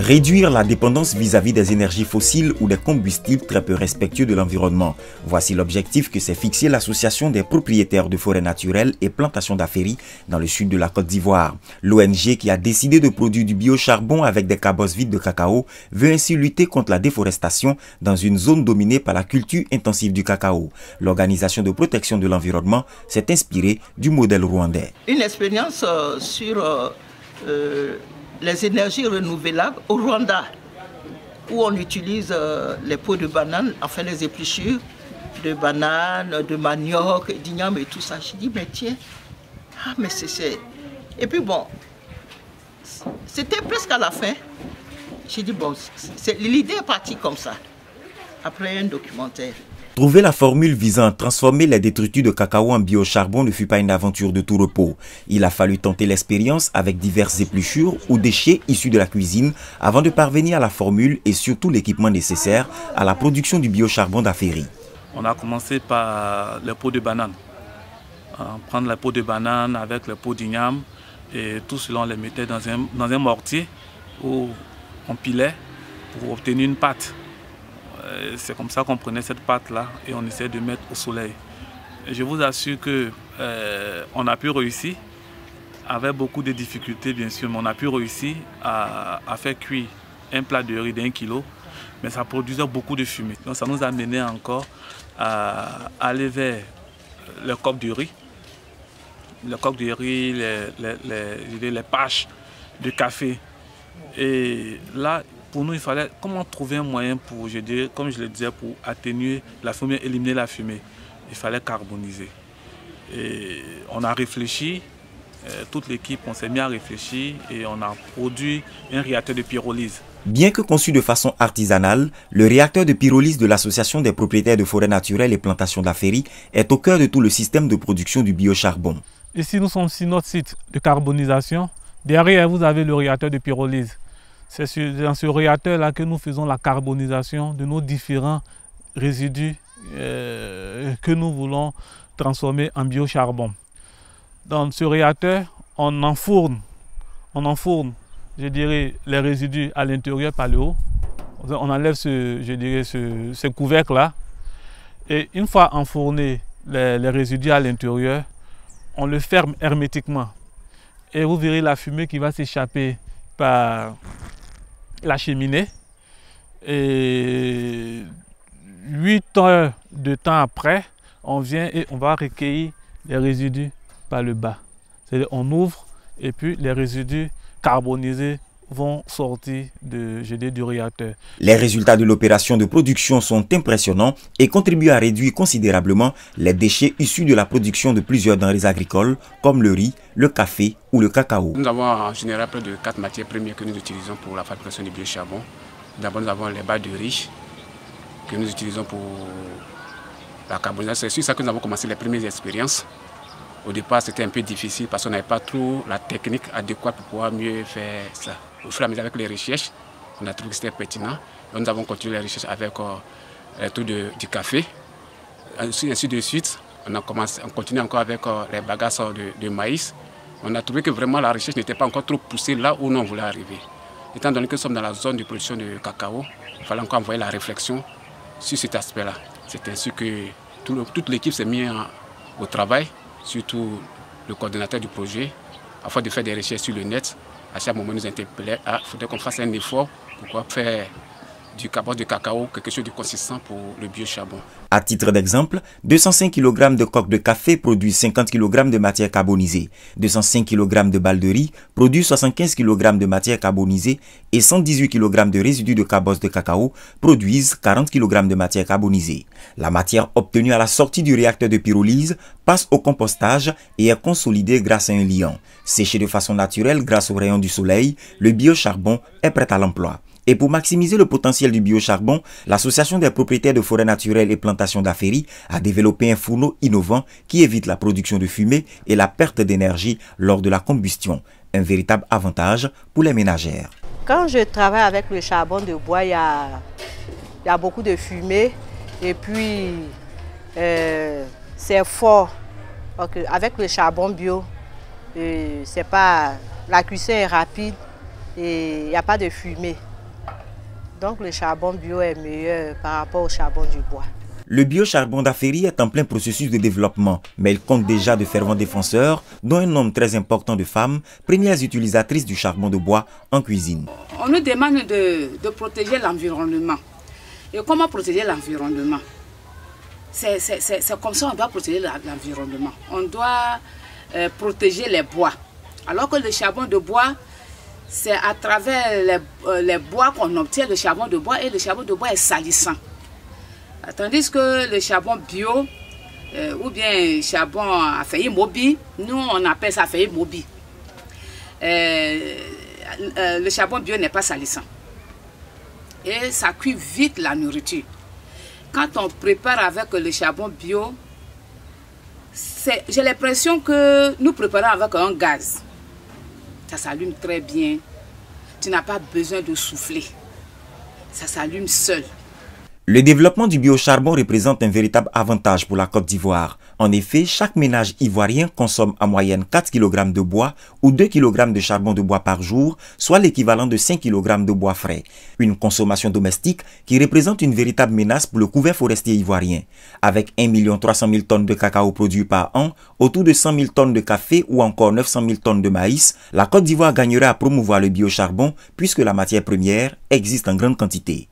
Réduire la dépendance vis-à-vis des énergies fossiles ou des combustibles très peu respectueux de l'environnement. Voici l'objectif que s'est fixé l'Association des propriétaires de forêts naturelles et plantations d'Aféry dans le sud de la Côte d'Ivoire. L'ONG qui a décidé de produire du biocharbon avec des cabosses vides de cacao veut ainsi lutter contre la déforestation dans une zone dominée par la culture intensive du cacao. L'Organisation de protection de l'environnement s'est inspirée du modèle rwandais. Une expérience sur les énergies renouvelables au Rwanda, où on utilise les peaux de banane, enfin les épluchures de banane, de manioc, d'igname et tout ça. Je dis, mais tiens, mais c'est... Et puis bon, c'était presque à la fin. J'ai dit, bon, l'idée est partie comme ça, après un documentaire. Trouver la formule visant à transformer les détritus de cacao en biocharbon ne fut pas une aventure de tout repos. Il a fallu tenter l'expérience avec diverses épluchures ou déchets issus de la cuisine avant de parvenir à la formule et surtout l'équipement nécessaire à la production du biocharbon d'Aféry. On a commencé par les peaux de banane. Prendre les peaux de banane avec les peaux d'igname et tout cela on les mettait dans un mortier où on pilait pour obtenir une pâte. C'est comme ça qu'on prenait cette pâte-là et on essayait de mettre au soleil. Et je vous assure qu'on a pu réussir, avec beaucoup de difficultés bien sûr, mais on a pu réussir à faire cuire un plat de riz d'1 kilo, mais ça produisait beaucoup de fumée. Donc ça nous a mené encore à aller vers le coq de riz, les pâches de café. Et là, pour nous, il fallait comment trouver un moyen pour, comme je le disais, pour atténuer la fumée, éliminer la fumée. Il fallait carboniser. Et on a réfléchi, toute l'équipe, on s'est mis à réfléchir et on a produit un réacteur de pyrolyse. Bien que conçu de façon artisanale, le réacteur de pyrolyse de l'Association des propriétaires de forêts naturelles et plantations d'Aféry est au cœur de tout le système de production du biocharbon. Ici, nous sommes sur notre site de carbonisation. Derrière, vous avez le réacteur de pyrolyse. C'est dans ce réacteur-là que nous faisons la carbonisation de nos différents résidus que nous voulons transformer en biocharbon. Dans ce réacteur, on enfourne, je dirais, les résidus à l'intérieur par le haut. On enlève ce couvercle-là. Et une fois enfourné les résidus à l'intérieur, on le ferme hermétiquement. Et vous verrez la fumée qui va s'échapper par la cheminée. Et 8 heures de temps après, on vient et on va recueillir les résidus par le bas. C'est-à-dire on ouvre et puis les résidus carbonisés vont sortir du réacteur. Les résultats de l'opération de production sont impressionnants et contribuent à réduire considérablement les déchets issus de la production de plusieurs denrées agricoles comme le riz, le café ou le cacao. Nous avons en général près de 4 matières premières que nous utilisons pour la fabrication du biocharbon. D'abord, nous avons les balles de riz que nous utilisons pour la carbonisation. C'est sur ça que nous avons commencé les premières expériences. Au départ, c'était un peu difficile parce qu'on n'avait pas trop la technique adéquate pour pouvoir mieux faire ça. Au fur et à mesure avec les recherches, on a trouvé que c'était pertinent. Donc, nous avons continué les recherches avec les taux du café. Ainsi de suite, on continue encore avec les bagasses de maïs. On a trouvé que vraiment la recherche n'était pas encore trop poussée là où on voulait arriver. Étant donné que nous sommes dans la zone de production de cacao, il fallait encore envoyer la réflexion sur cet aspect-là. C'est ainsi que toute l'équipe s'est mise au travail, surtout le coordonnateur du projet, afin de faire des recherches sur le net. À chaque moment, nous interpellait, il faudrait qu'on fasse un effort pour faire du carbone de cacao quelque chose de consistant pour le biocharbon. À titre d'exemple, 205 kg de coque de café produit 50 kg de matière carbonisée, 205 kg de balles de riz produit 75 kg de matière carbonisée et 118 kg de résidus de cabosse de cacao produisent 40 kg de matière carbonisée. La matière obtenue à la sortie du réacteur de pyrolyse passe au compostage et est consolidée grâce à un liant. Séché de façon naturelle grâce aux rayons du soleil, le biocharbon est prêt à l'emploi. Et pour maximiser le potentiel du biocharbon, l'Association des propriétaires de forêts naturelles et plantations d'Aféry a développé un fourneau innovant qui évite la production de fumée et la perte d'énergie lors de la combustion. Un véritable avantage pour les ménagères. Quand je travaille avec le charbon de bois, il y a beaucoup de fumée et puis c'est fort. Donc, avec le charbon bio, la cuisson est rapide et il n'y a pas de fumée. Donc le charbon bio est meilleur par rapport au charbon du bois. Le biocharbon d'Aféry est en plein processus de développement, mais il compte déjà de fervents défenseurs, dont un nombre très important de femmes, premières utilisatrices du charbon de bois en cuisine. On nous demande de protéger l'environnement. Et comment protéger l'environnement? C'est comme ça qu'on doit protéger l'environnement. On doit protéger les bois. Alors que le charbon de bois, c'est à travers les bois qu'on obtient le charbon de bois, et le charbon de bois est salissant. Tandis que le charbon bio, ou bien charbon à feuilles mobile, nous on appelle ça feuilles mobile. Le charbon bio n'est pas salissant. Et ça cuit vite la nourriture. Quand on prépare avec le charbon bio, j'ai l'impression que nous préparons avec un gaz. Ça s'allume très bien. Tu n'as pas besoin de souffler. Ça s'allume seul. Le développement du biocharbon représente un véritable avantage pour la Côte d'Ivoire. En effet, chaque ménage ivoirien consomme en moyenne 4 kg de bois ou 2 kg de charbon de bois par jour, soit l'équivalent de 5 kg de bois frais. Une consommation domestique qui représente une véritable menace pour le couvert forestier ivoirien. Avec 1 300 000 tonnes de cacao produits par an, autour de 100 000 tonnes de café ou encore 900 000 tonnes de maïs, la Côte d'Ivoire gagnerait à promouvoir le biocharbon puisque la matière première existe en grande quantité.